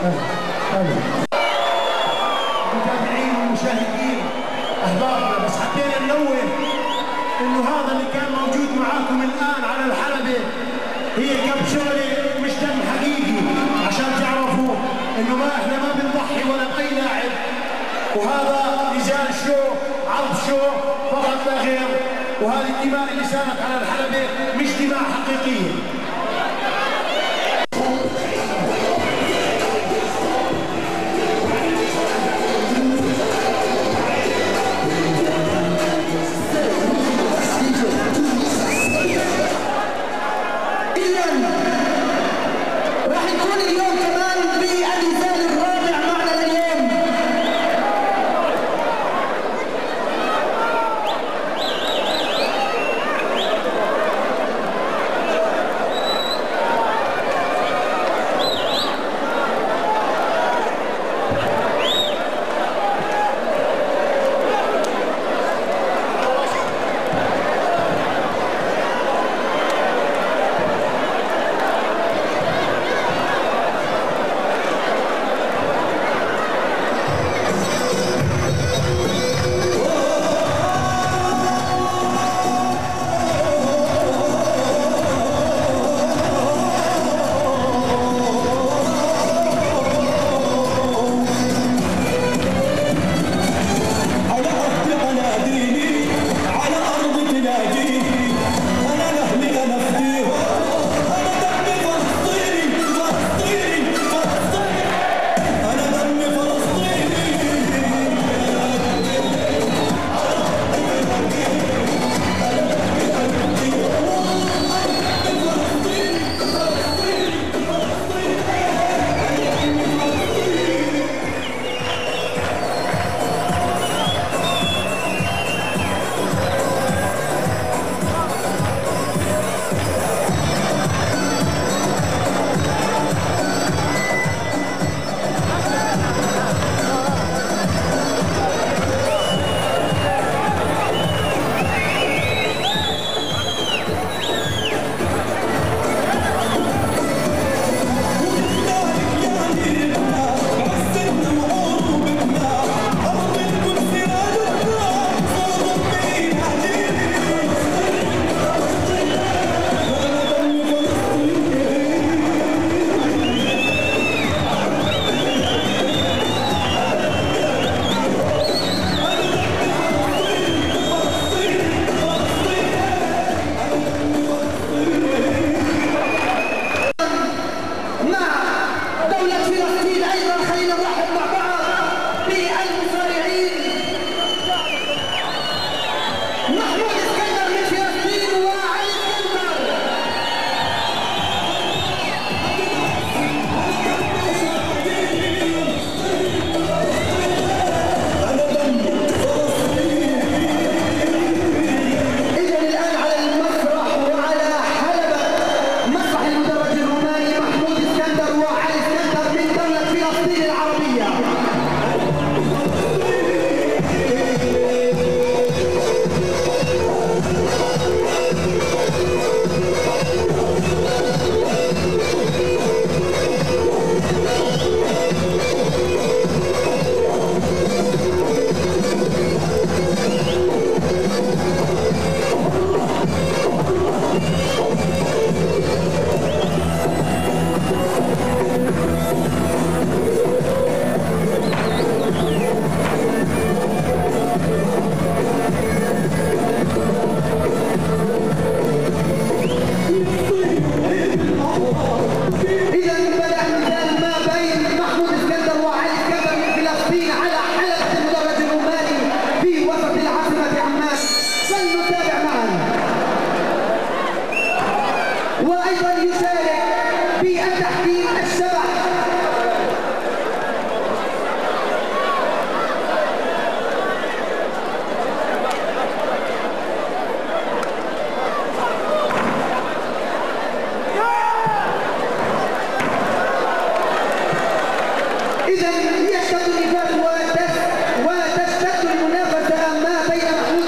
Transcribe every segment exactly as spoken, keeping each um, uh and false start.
المتابعين والمشاهدين احبابنا، بس حبينا ننوه انه هذا اللي كان موجود معاكم الان على الحلبة هي كبسولة مش دم حقيقي، عشان تعرفوا انه ما احنا ما بنضحي ولا باي لاعب، وهذا نزال شو عرض شو فقط لا غير، وهذه الدماء اللي سالت على الحلبة مش دماء حقيقية.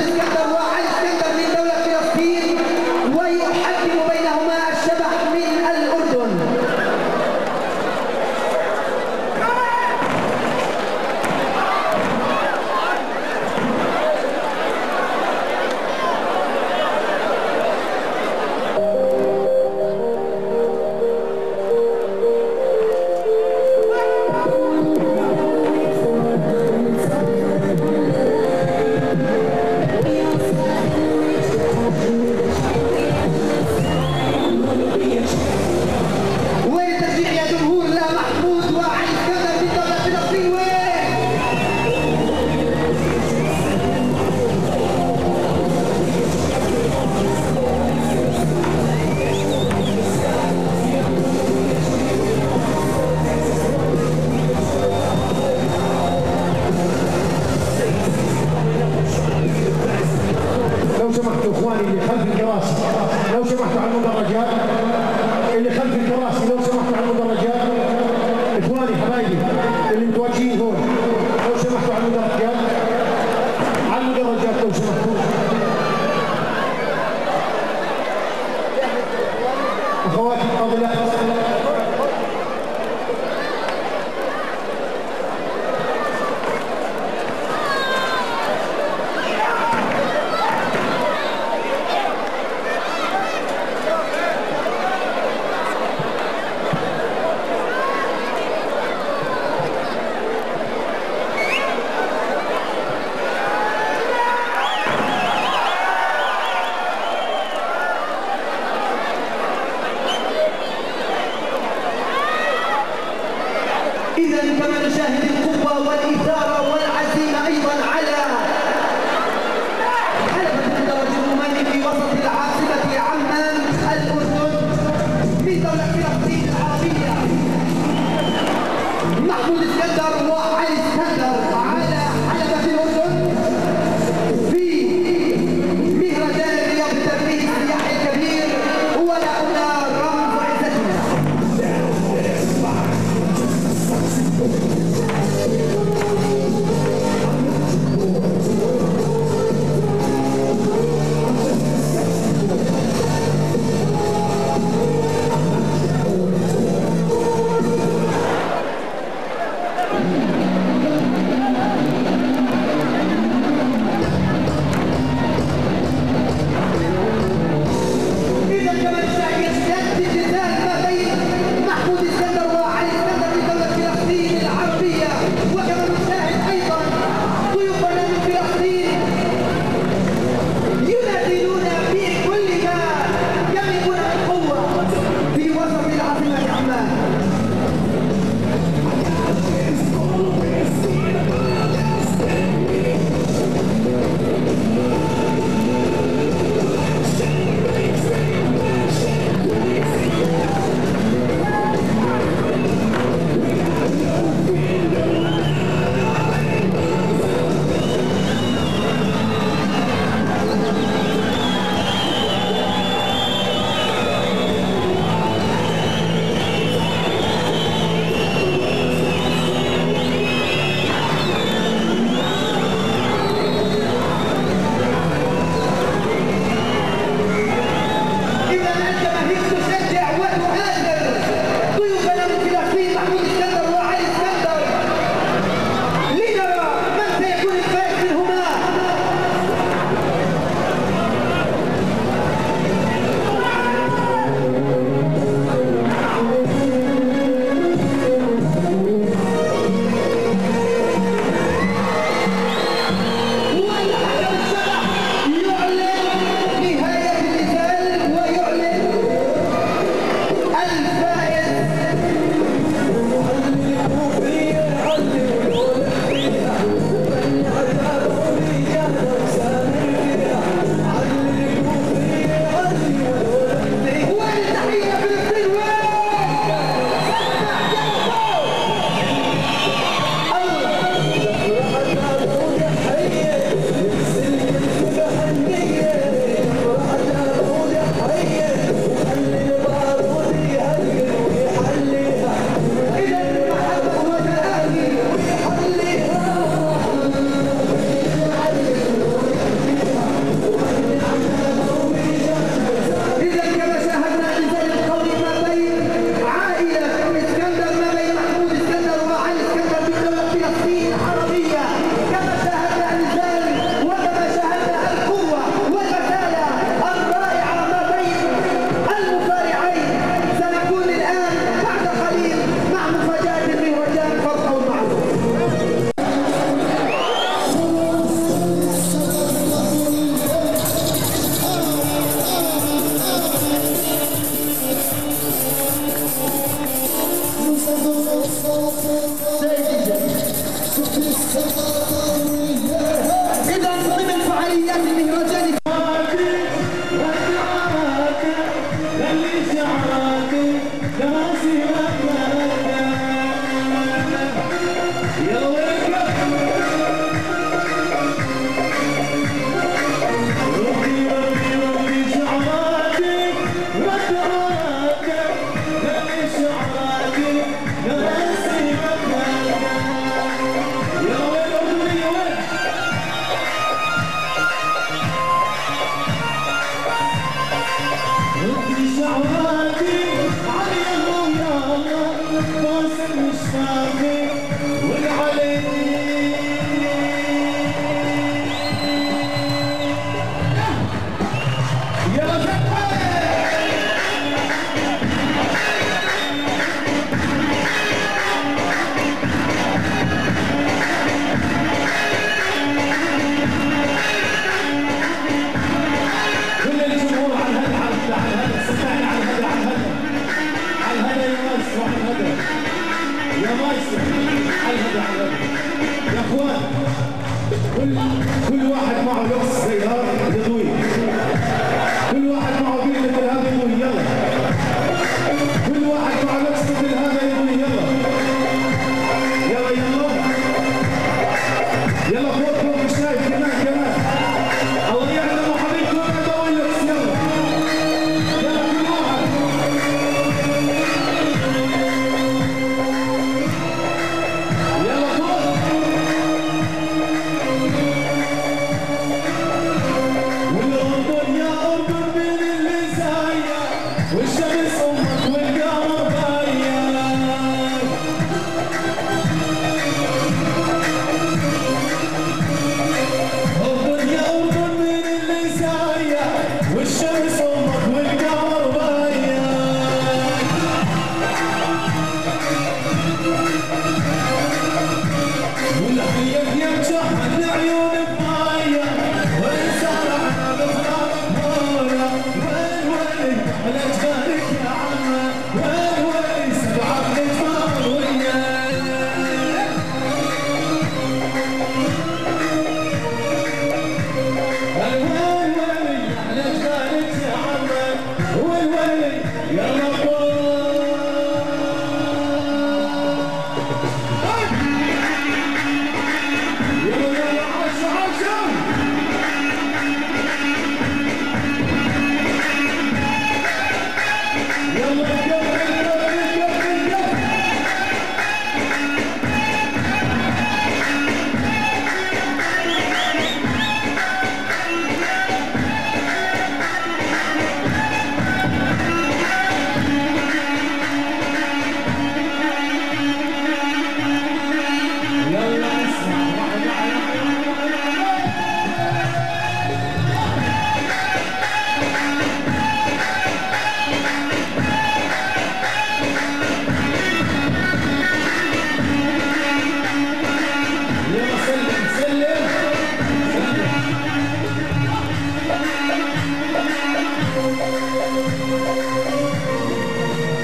ويحكم بينهما الشبح من اخواتي الفاضلات، شعراك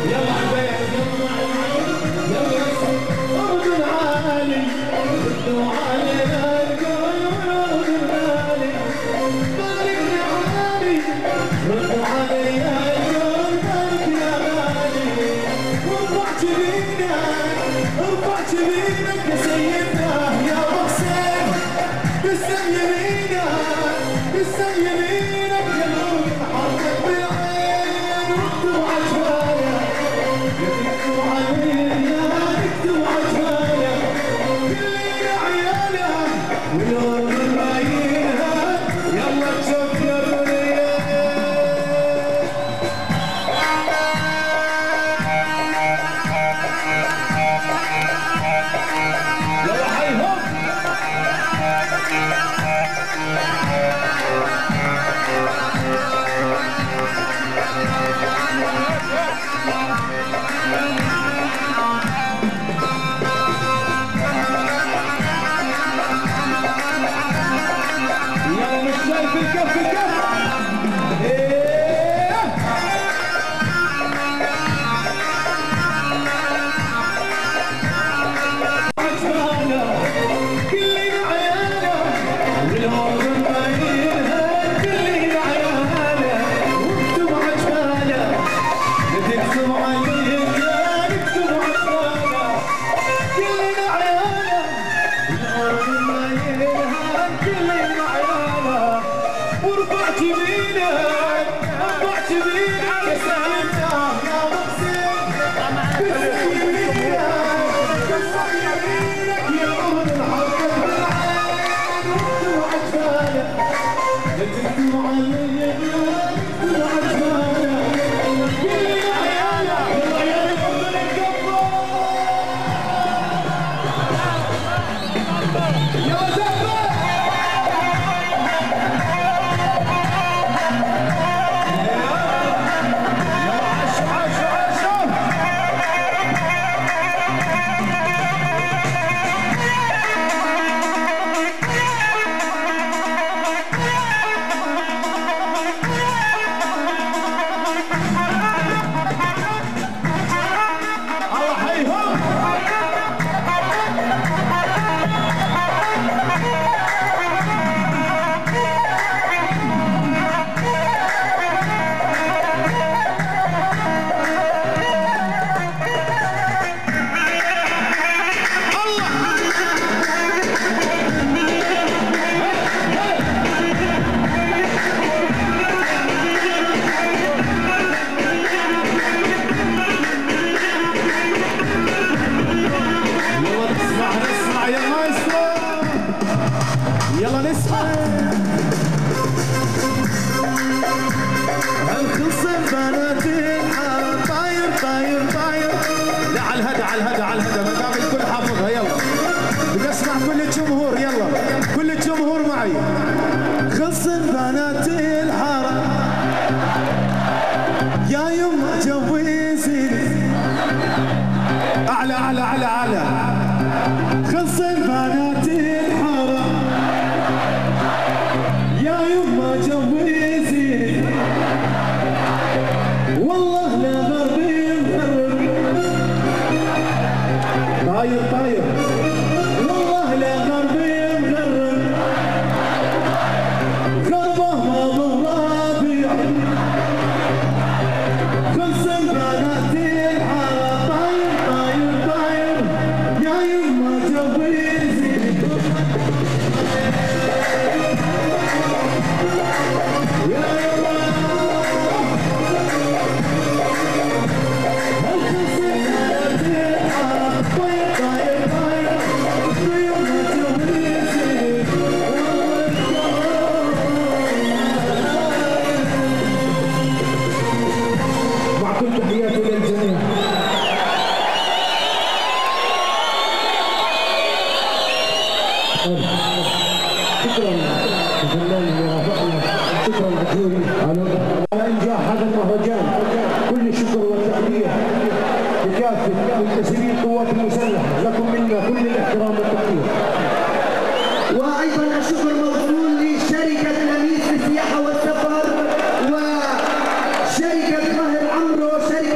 شركة ماهر عمرو، شركة مياه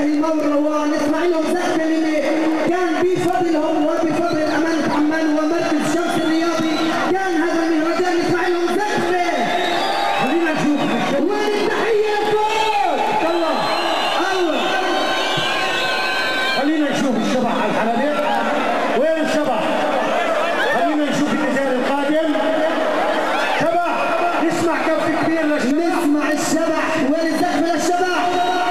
المورة ونسمع لهم زقة اللي كان بفضلهم وبفضل أمانة عمان ومركز شمس الرياضي كان هذا المهرجان. نسمع لهم زقة. خلينا نشوف وين التحية لكم؟ الله الله. خلينا نشوف الشبح على الحلبة. وين الشبح؟ خلينا نشوف النزال القادم. شبح نسمع كف كبير للشبح. نسمع الشبح. وين الزقة للشبح؟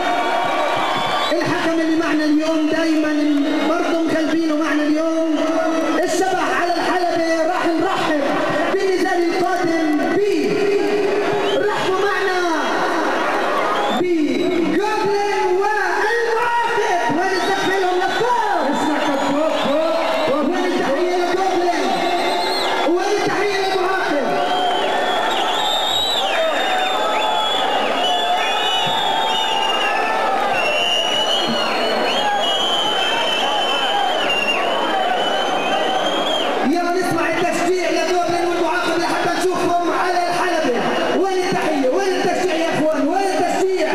الحكم اللي معنا اليوم دايما برضه مخلفينه معنا اليوم. الشبح على الحلبة. راح نرحب بالنزال القادم ب رحبوا معنا بجوبلين والمعاقب. وين الزقة لهم للفوق؟ اسمع كف فوق فوق. وين التحية لجوبلين؟ وين التحية للمعاقب؟ يلا نسمع التشجيع لجوبلين والمعاقب لحتى نشوفهم على الحلبة. وين التحية؟ وين التشجيع يا اخوان؟ وين التشجيع؟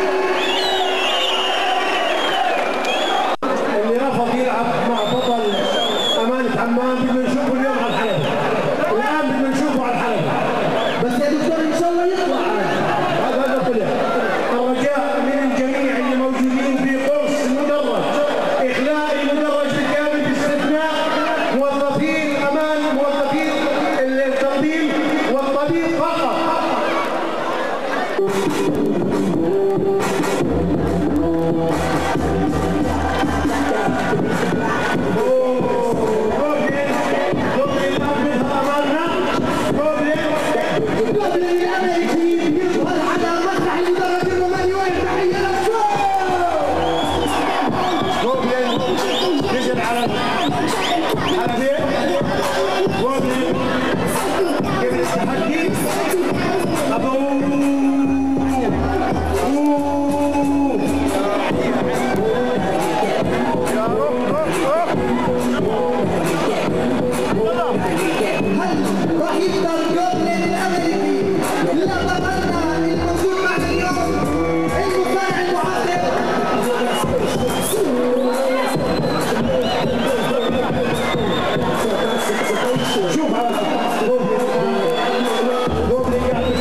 اللي رفض يلعب مع بطل أمانة عمان بدنا نشوفه اليوم على الحلبة. الآن بدنا نشوفه على الحلبة. بس يا دكتور ان شاء الله يطلع. هذا هذا كله. الرجاء من الجميع اللي موجودين في قرص المدرج إخلاء المدرج بالكامل باستثناء موظفين أمان موظفين التنظيم والطبيب فقط. جوبلين الامريكي يظهر على مسرح المدرج الروماني. وين التحية للشوط؟ جوبلين نزل على الحلبة. جوبلين قبل التحدي. أبوه هل راح يقدر جوبلين الامريكي لا بطلنا الموجود معنا اليوم المصارع المعاقب؟ شوف هذا جوبلين قاعد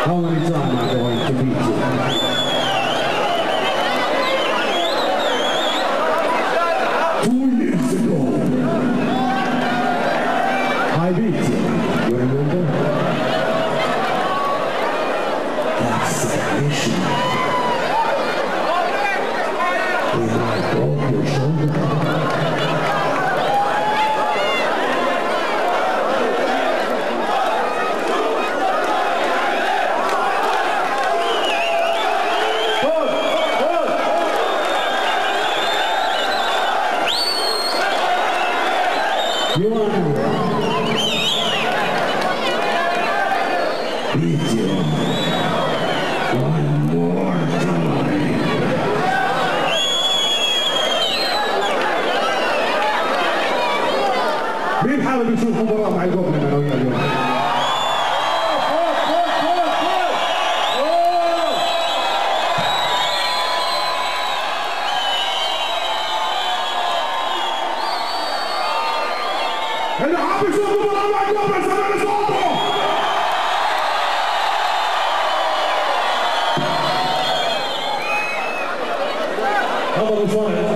How many times am I going to beat you? Two years ago, I beat you. You remember? That's the mission. When I broke your shoulder. You want to beat you one more time. مين حابب يشوف مباراة مع الجوبلين انا وياه اليوم؟ اللي حابب يشوف مباراة مع الجوبلين سمعني صوته! هذا المصارع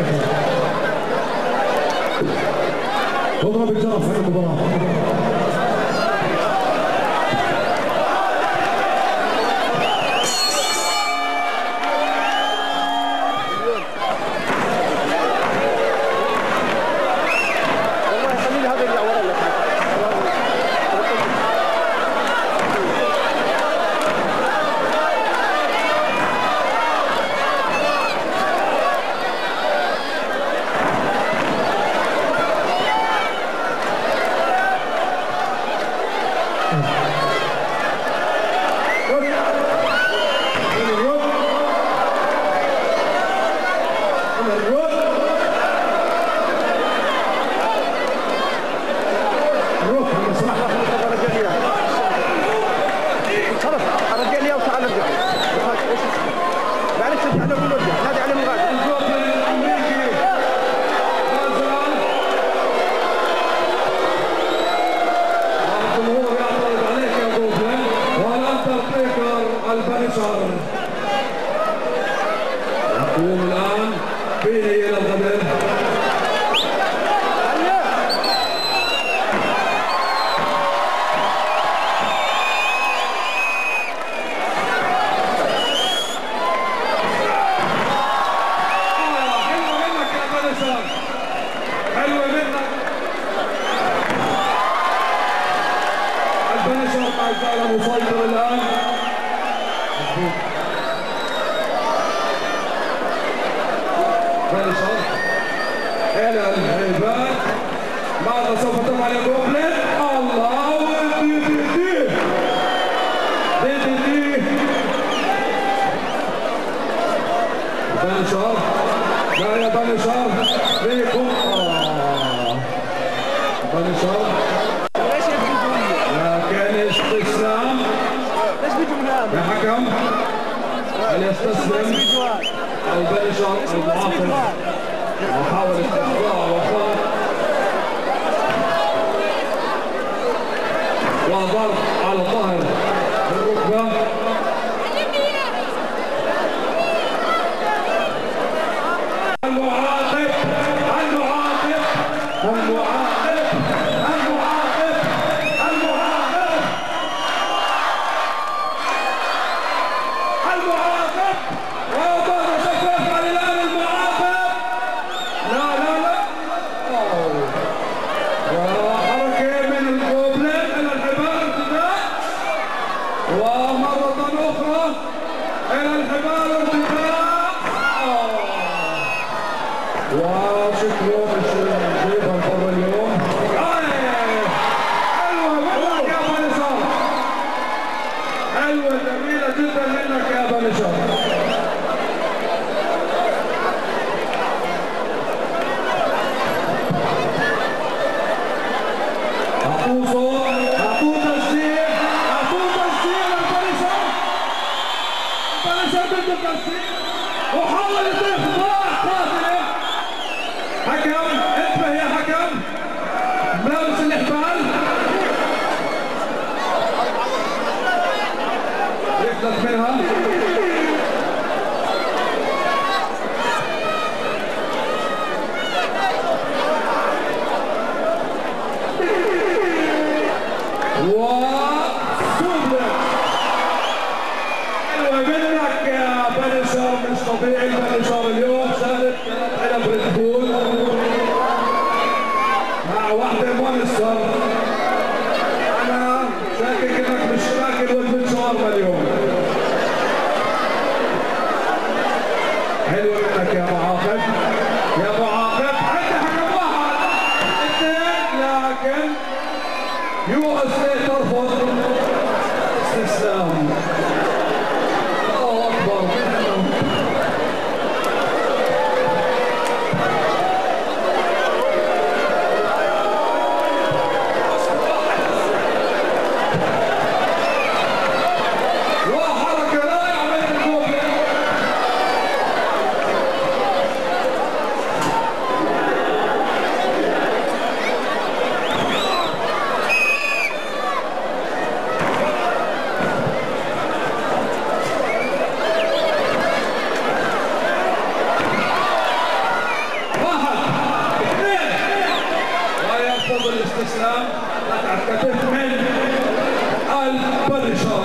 اضرب الجرس في المباراة. يقوم الآن بين يدي الغدر. حلوة منك البنشر ما زال مسيطر الآن. بنشر إلى الهيبات. ماذا سوف تفعل يا جوبلين؟ الله دي دي دي دي دي دي بنشر لا يا بنشر فيكم آه بنشر لكن استسلام يا حكم. هل يستسلم البنشر المعاقب محاولة إخضاع وخطأ وضرب على الظهر بالركبة. المعاقب المعاقب المعاقب المعاقب المعاقب المعاقب وماذا سوف يفعل الآن المعاقب؟ لا لا لا وحركة من الجوبلين إلى الحبال ارتداء ومرة أخرى إلى الحبال ارتداء وشكرا جيبا الفضل اليوم. حلوة منك يا بنشر، حلوة جميلة جدا منك يا بنشر. أعطوه صوت، أعطوه تسجيل، أعطوه تسجيل البنشر. البنشر بده تسجيل وحاول إخضاع قاتله. حكم انتبه يا حكم، ملابس الاحبال منها. وسوبلكس حلوة منك يا بنشر، مش طبيعي بنشر اليوم شارك علب ريد بول مع واحدة مونستر. أنا شاكك إنك مش فاكر وجبة شاورما اليوم. حلوة منك يا معاقب يا معاقب. عندي حكم واحد اثنين، لكن يو اس اي ترفض استسلام. الله اكبر. وحركه رائعه من الجوبلين. الاستسلام قطع الكتف من البنشر.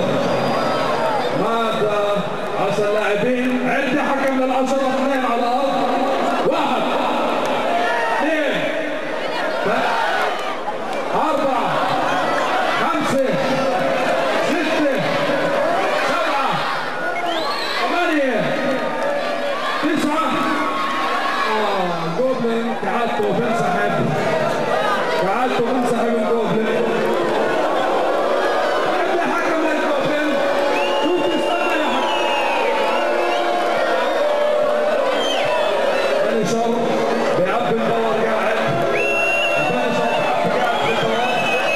ماذا عسى اللاعبين؟ عندي حكم للعشرة، اثنين على الارض. واحد اثنين أربعة خمسة ستة سبعة ثمانية تسعة. آه جوبلين قعدتوا بنسحب قعدتوا بنسحب الجوبلين. عندي حكم للجوبلين. شوف استنى يا حكم. بنشر بيعبي الدور قاعد. بنشر قاعد في الدور.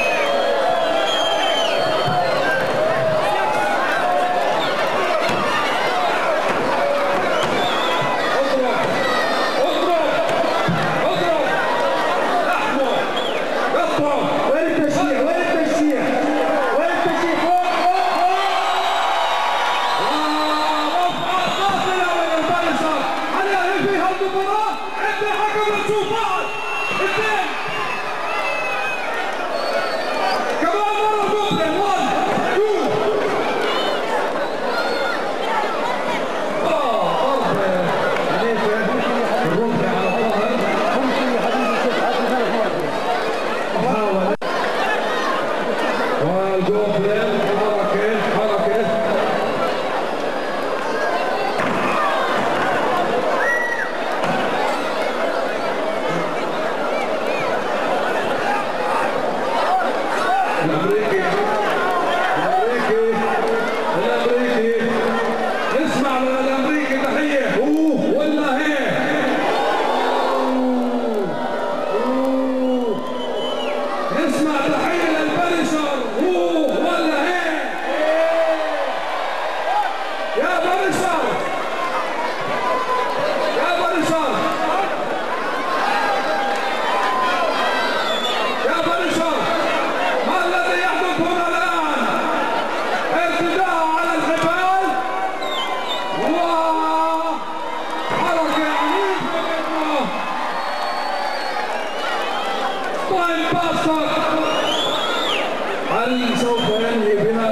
هل سوف ينهي بها؟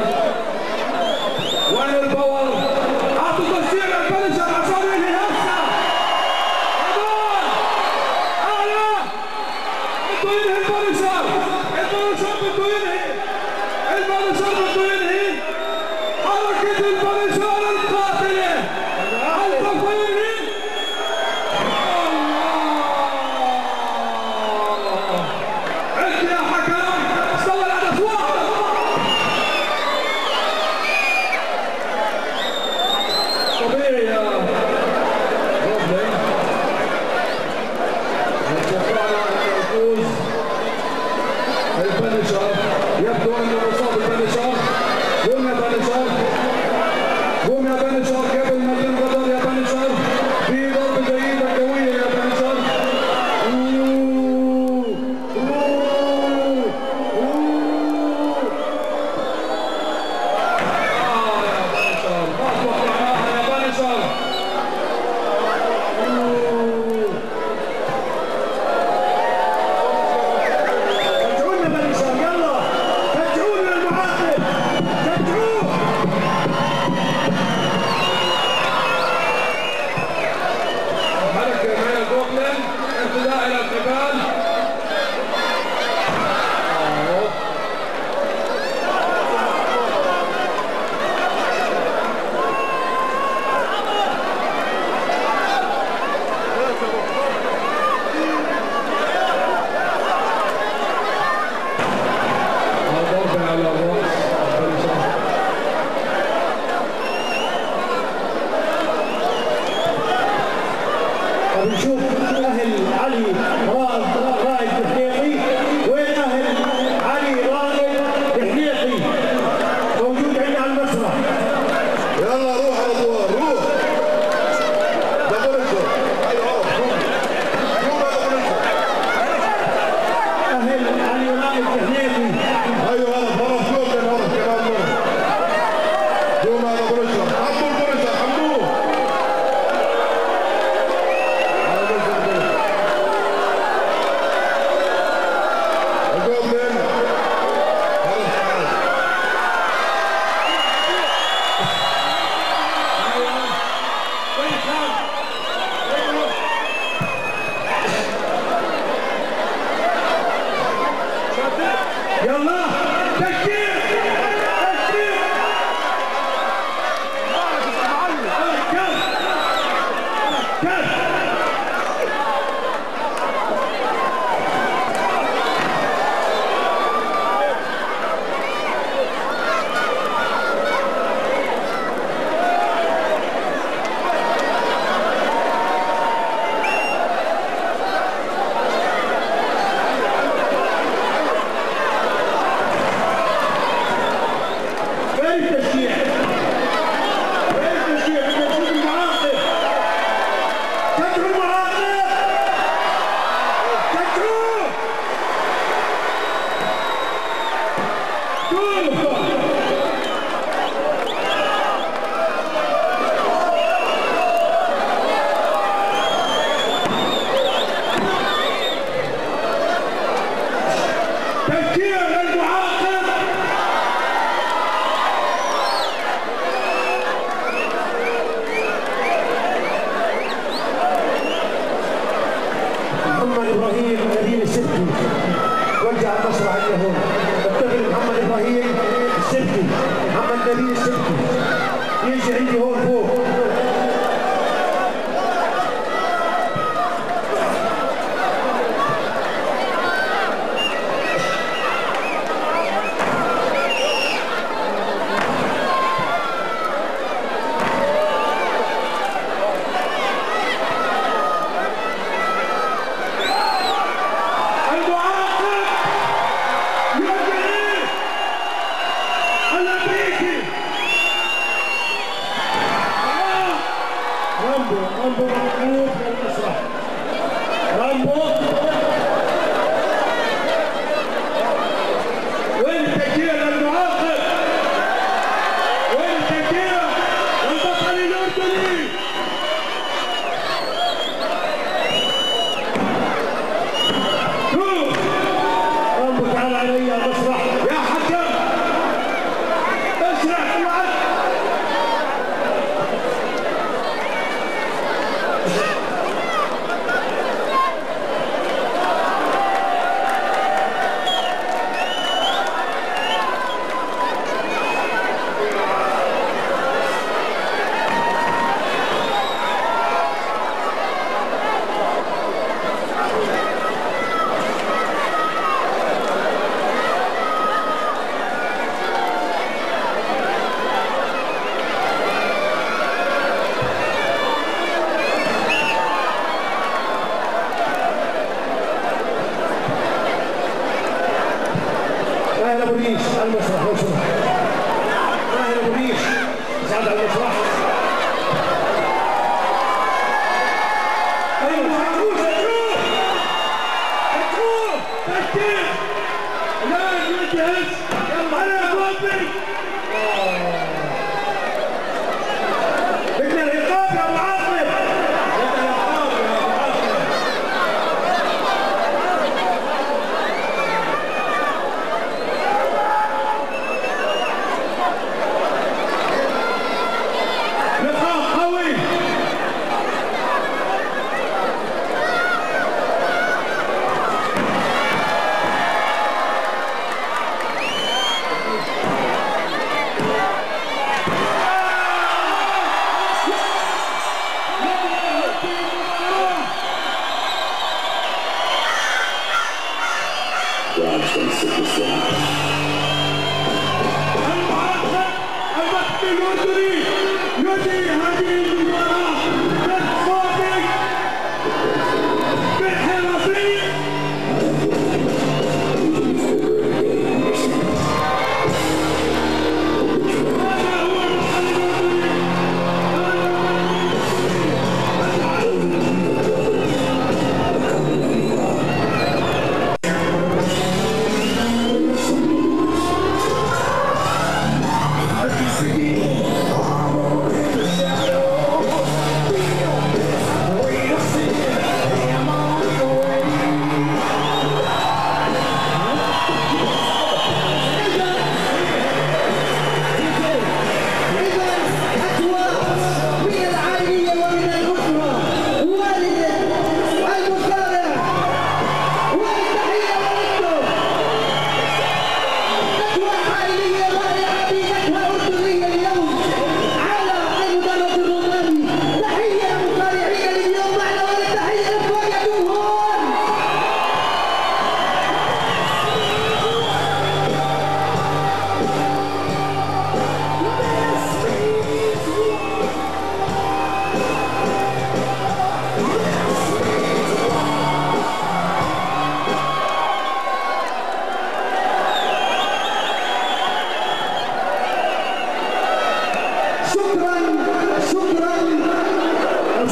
وين الباور؟ اعطوا تشجيع للبنشر عشان ينهي هسه. هدول اعلى بده ينهي البنشر، البنشر بده ينهي، البنشر بده ينهي حركة البنشر القاتلة. هل سوف ينهي؟ الله عد يا حكم. استوى الهدف واحد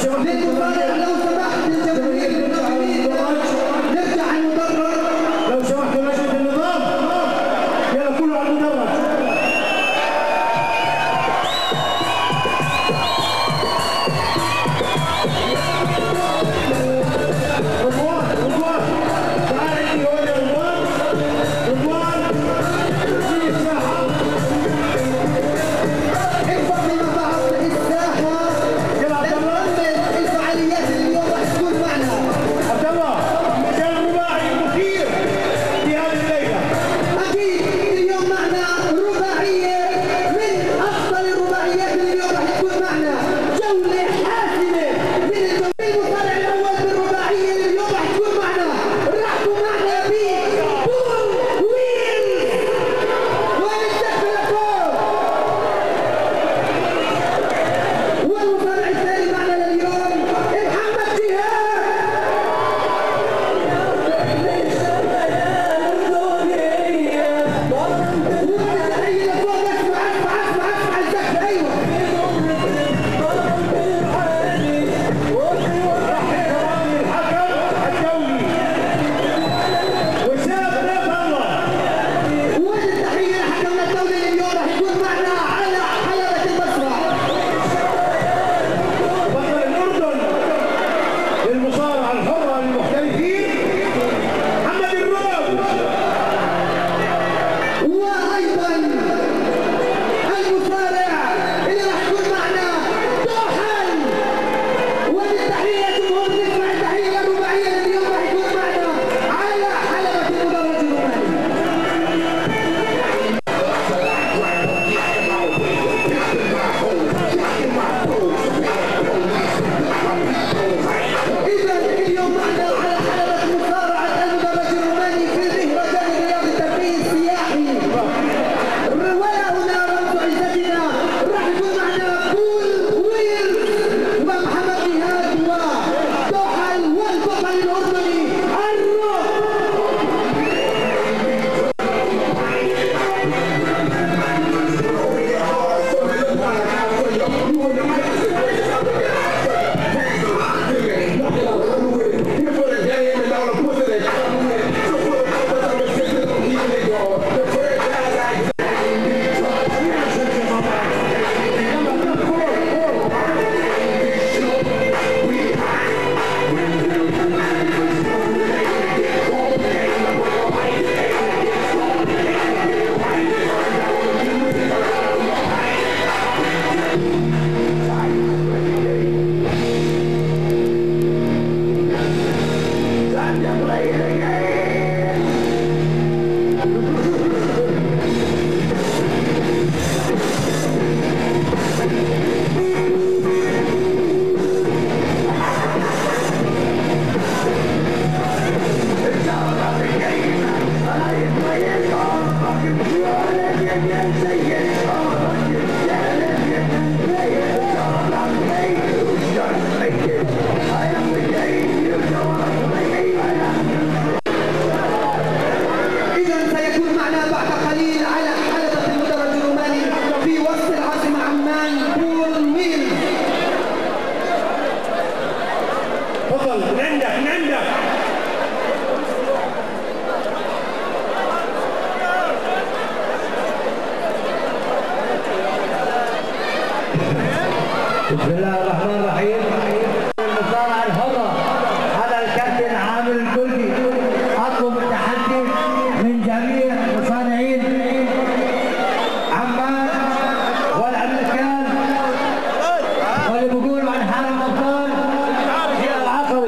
للمصارع لو سمحت الجماهير المنظمين نرجع على المدرج. لو سمحت لجنة النظام يلا كله على المدرج. رضوان رضوان تعال عندي هون يا رضوان. رضوان في الساحة. انفضل مع بعض الساحة لنكمل الفعاليات اللي اليوم راح تكون معنا. عبد الله مجال رباعي مثير في هذه الليلة. أكيد اليوم معنا رباعية من أفضل الرباعيات اللي اليوم راح تكون معنا. جولة حاسمة من المصارع الأول بالرباعية اللي اليوم راح تكون معنا. رحبوا معنا ببول ويلز ونستقبل الفوز. والمصارع الثاني معنا لليوم محمد جهاد. وتحية لفوق. اسمع اسمع اسمع اسمع الزحف. ايوه الحكم الدولي وسام نعم الله. والتحية لحكمنا الدولي اللي اليوم راح يكون معنا على حلبة المسرح. بطل الأردن للمصارعة الحرة للمحترفين محمد الروب. وايضا المصارع اللي راح يكون معنا دوحل. وبالتحية جمهور نسمع التحية الرباعية اللي اليوم راح يكون معنا على حلبة المدرج الروماني. إذا اليوم معنا على حلبة مصارعة المدرج الروماني في مهرجان الرياض الترفيهي السياحي. ولا هنا رمز عزتنا راح يكون معنا بول ويلز ومحمد جهاد ودوحل والبطل الأردني الروب. إذا سيكون معنا بعد قليل على حلبة المدرج الروماني في وسط العاصمة عمان بول ويلز. تفضل من عندك من عندك. بسم الله الرحمن الرحيم. المصارعة الحرة هذا الكابتن عامر الكلبي أطلب التحدي من جميع مصارعين عمان والأمريكان واللي بيقولوا عن حالهم أبطال في العقبة.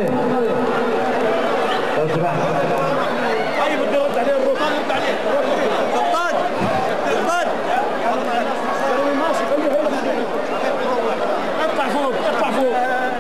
لو سمحت. طيب بدي ارد عليه الروب. رد عليه سلطان سلطان ماشي خليه اطلع فوق اطلع فوق.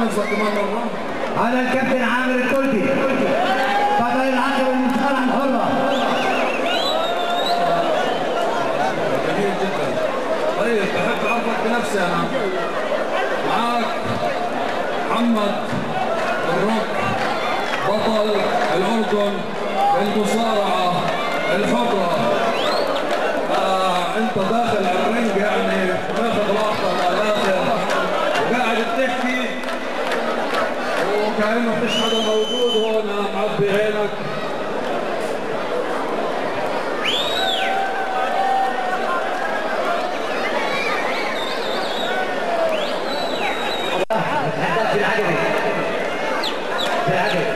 نفسك كمان مرة. هذا الكابتن عامر الكردي بطل العقبة المصارعة الحرة. جميل جدا. طيب بحب اعرفك بنفسي انا. معاك محمد الروك بطل الأردن بالمصارعة الحرة. آه أنت داخل الرنج يعني ماخذ راحتك على الآخر وقاعد بتحكي وكأنه مفيش حدا موجود هون معبي عينك. في العجبي في العجبي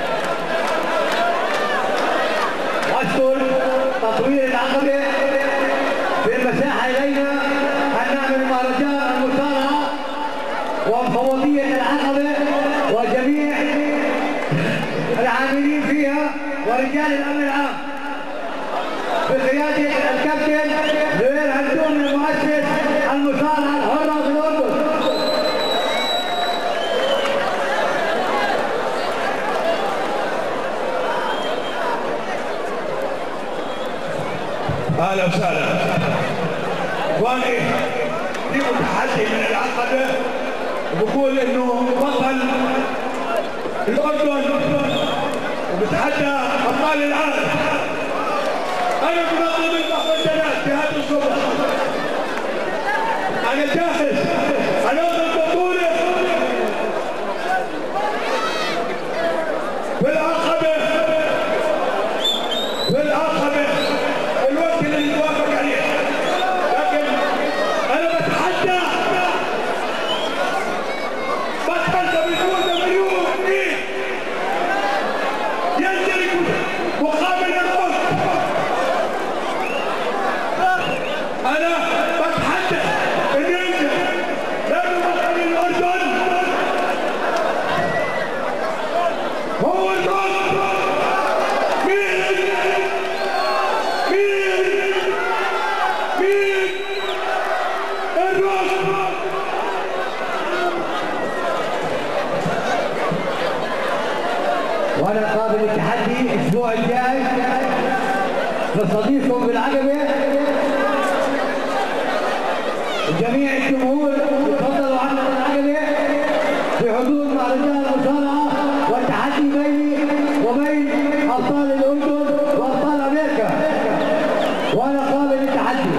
واشكر تطوير العقبه في المساحه الينا ان نعمل مهرجان المصارعه ومفوضيه العقبه وجميع العاملين فيها ورجال الامن العام بقياده الكابتن زهير هندون المؤسس المصارعه الحره في الاردن. اهلا وسهلا اخواني. في متحدي من العقبه وبقول انه بطل الاردن وبتحدى ابطال العالم. انا بنظم المهرجانات في هذا الصبح. انا جاهز انظم بطوله في العقبه في العقبه الوقت اللي نتوافق عليه. لكن انا بتحدى بتحدى بجوز مليون مين ينزل مقابل الموت. انا بتحدى انه ينزل لانه بطل الاردن هو الرد. مين مين مين الرد. وانا قابل التحدي الاسبوع الجاي نستضيفكم بالعقبه. جميع الجمهور يتفضلوا عنا بالعقبه في حضور مهرجان المصارعه والتحدي بيني وبين ابطال الاردن وابطال امريكا. وانا قابل التحدي.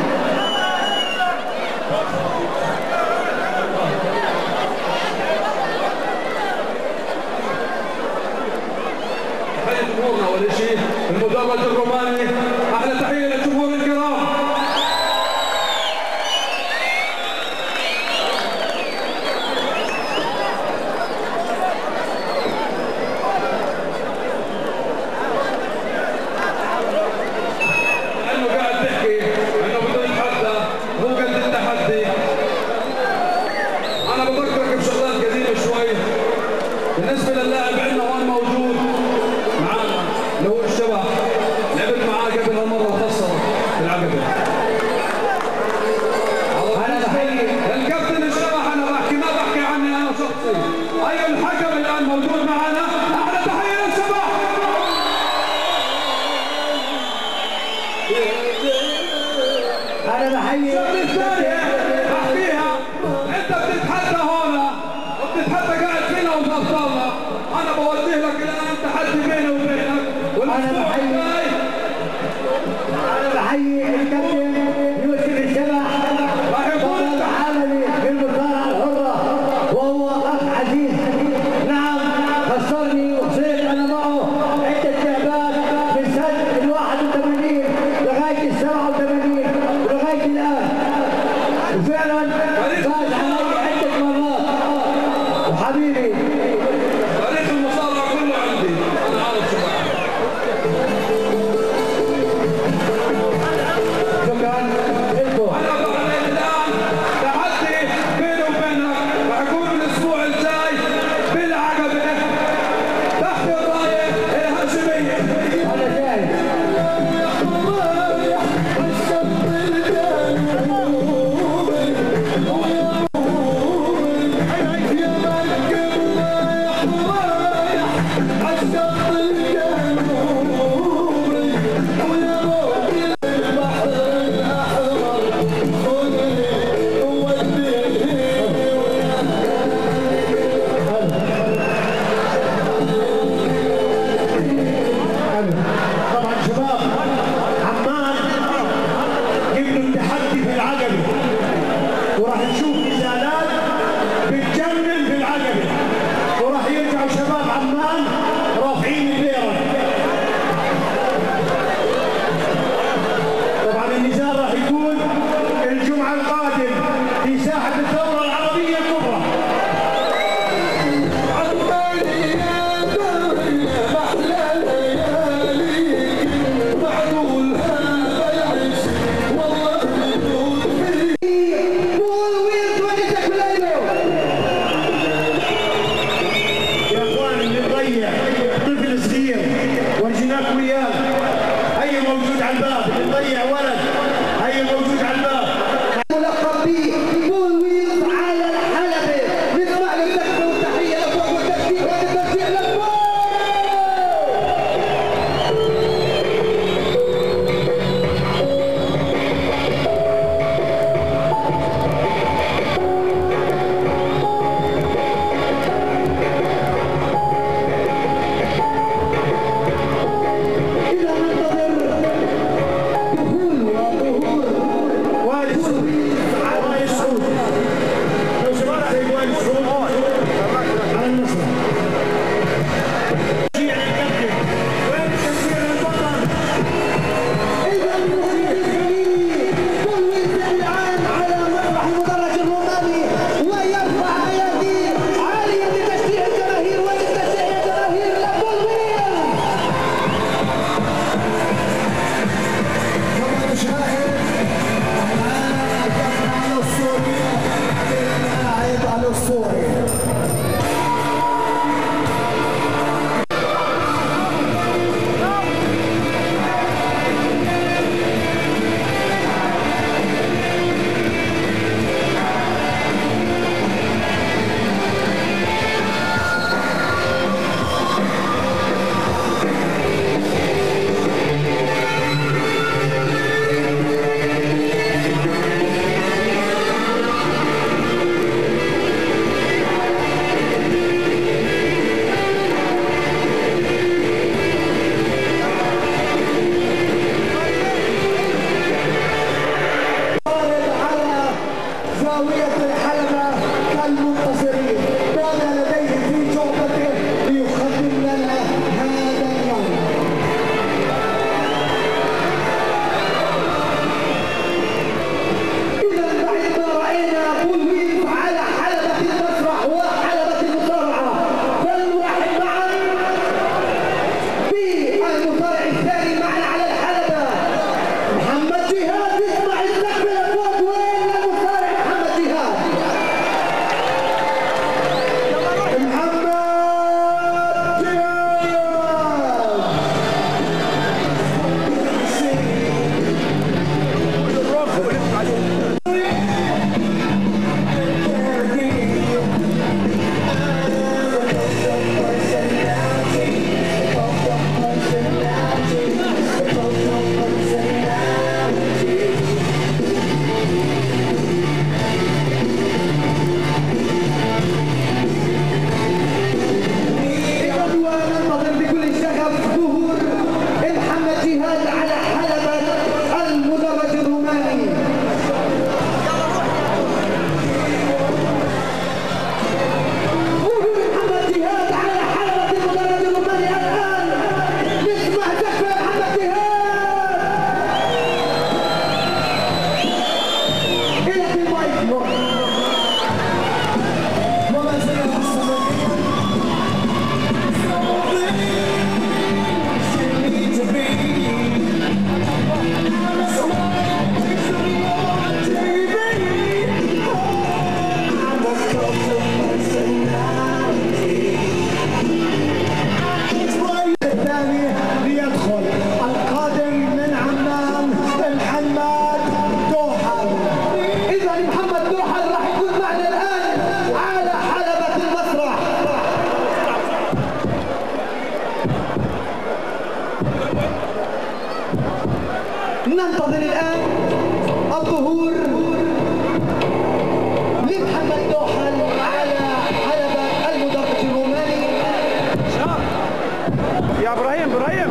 تحية جمهورنا أول شيء المدرج الروماني. أحلى تحية للجمهور الكرام. لأنه قاعد تحكي إنه بده يتحدى مو قد التحدي. أنا بذكرك بشغلات قديمة شوي. بالنسبة للاعب عندنا هون موجود معانا اللي هو الشبح، لعبت معاه قبل هالمرة وخسر في العقبة. انا بحيي الكابتن الشبح أنا بحكي ما بحكي عني أنا شخصي. أي الحكم الآن موجود معنا. أحلى تحية للشبح. انا بحيي الشغلة الثانية بحكيها أنت بتتحدى هون وبتتحدى قاعد فينا وبأبطالنا. أنا بوجه لك الآن تحدي بيني وبينك والأسبوع بحيي- الجاي. انا بحيي الكابتن يوسف الشبح بطل عالمي في المصارعه الحره وهو اخ عزيز. نعم خسرني وخسرت انا معه عده لعبات من سنه ال واحد وثمانين لغايه ال سبعة وثمانين ولغايه الان. وفعلا فاز علي عده مرات وحبيبي. تاريخ المصارعة كله عندي. أنا عارف شو بعمل. وراح نشوف نزالات بتجنن في العقبه، وراح يرجعوا شباب عمان رافعين البيرة. طبعا النزال راح يكون الجمعه القادم في ساحه الثوره العربيه الكبرى. ننتظر الآن الظهور لمحمد دوحل على حلبة المدرج الروماني. يا ابراهيم ابراهيم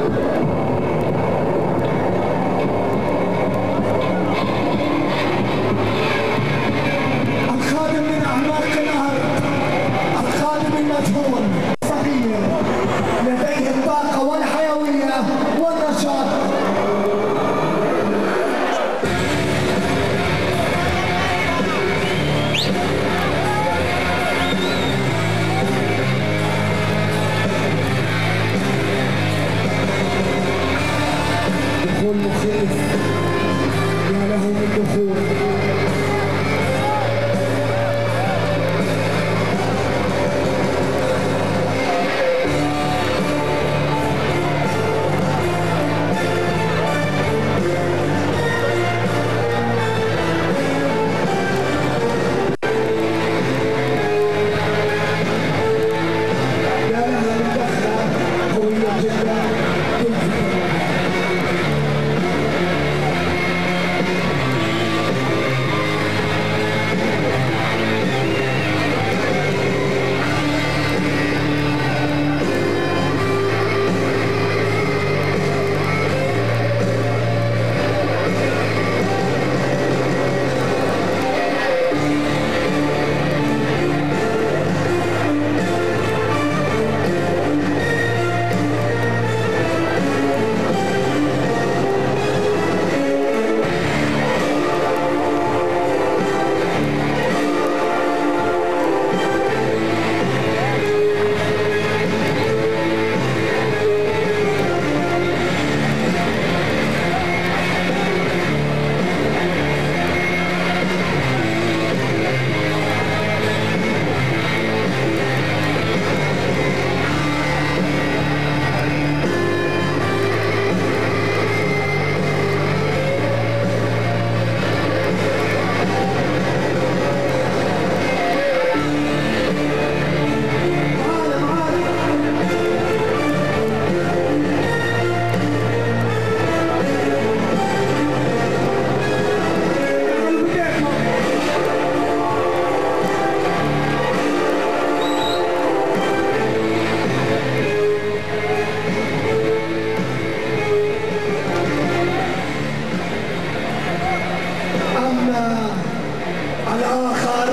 الآخر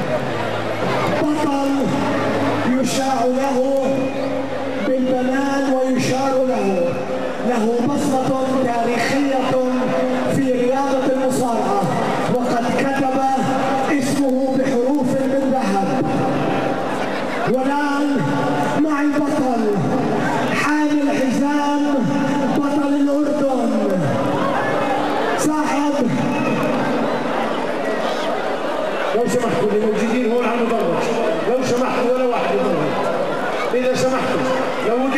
بطل يشاع له بالبنان ويشار له له بصمة تاريخية في رياضة المصارعة وقد كتب اسمه بحروف من ذهب. والآن مع البطل حامل حزام بطل الأردن صاحب. لو سمحتوا اللي موجودين هون على المدرج، لو سمحتوا ولا واحد يضرب، إذا سمحتوا لو